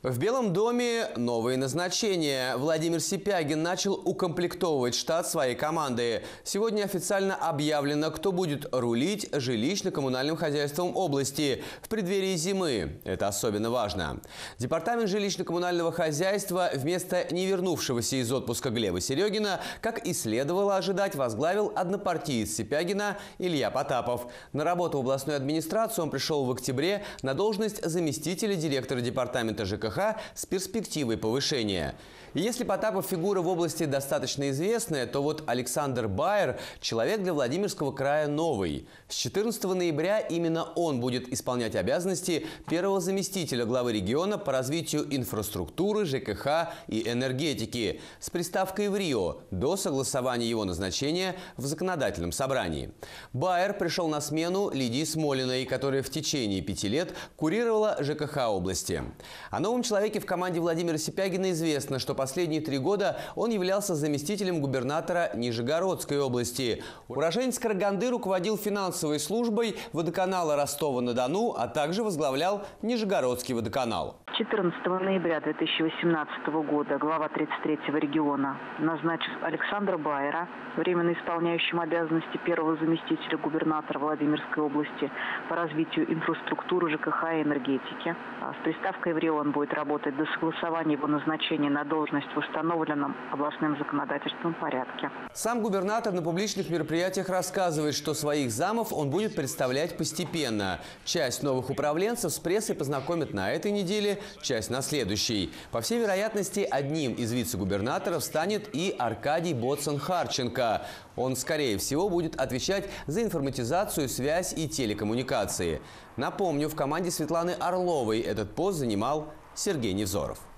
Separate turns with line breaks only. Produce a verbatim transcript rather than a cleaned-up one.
В Белом доме новые назначения. Владимир Сипягин начал укомплектовывать штат своей команды. Сегодня официально объявлено, кто будет рулить жилищно-коммунальным хозяйством области в преддверии зимы. Это особенно важно. Департамент жилищно-коммунального хозяйства вместо не вернувшегося из отпуска Глеба Серегина, как и следовало ожидать, возглавил однопартиец Сипягина Илья Потапов. На работу в областную администрацию он пришел в октябре на должность заместителя директора департамента ЖКХ с перспективой повышения. И если Потапов фигура в области достаточно известная, то вот Александр Байер – человек для Владимирского края новый. С четырнадцатого ноября именно он будет исполнять обязанности первого заместителя главы региона по развитию инфраструктуры, ЖКХ и энергетики с приставкой в Рио до согласования его назначения в законодательном собрании. Байер пришел на смену Лидии Смолиной, которая в течение пяти лет курировала ЖКХ области. О новом человеке в команде Владимира Сипягина известно, что последние три года он являлся заместителем губернатора Нижегородской области. Уроженец Караганды руководил финансовой службой водоканала Ростова-на-Дону, а также возглавлял Нижегородский водоканал.
четырнадцатого ноября две тысячи восемнадцатого года глава тридцать третьего региона назначил Александра Байера временно исполняющим обязанности первого заместителя губернатора Владимирской области по развитию инфраструктуры, ЖКХ и энергетики. С приставкой в Рио он будет работать до согласования его назначения на должность в установленном областным законодательством порядке.
Сам губернатор на публичных мероприятиях рассказывает, что своих замов он будет представлять постепенно. Часть новых управленцев с прессой познакомит на этой неделе, часть на следующей. По всей вероятности, одним из вице-губернаторов станет и Аркадий Боцан-Харченко. Он, скорее всего, будет отвечать за информатизацию, связь и телекоммуникации. Напомню, в команде Светланы Орловой этот пост занимал Сергей Невзоров.